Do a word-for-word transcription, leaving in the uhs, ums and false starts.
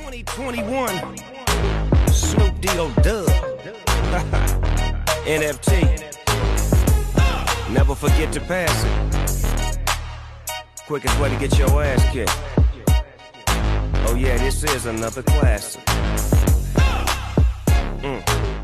twenty twenty-one, Snoop Dogg, N F T. Never forget to pass it. Quickest way to get your ass kicked. Oh yeah, this is another classic. Mm.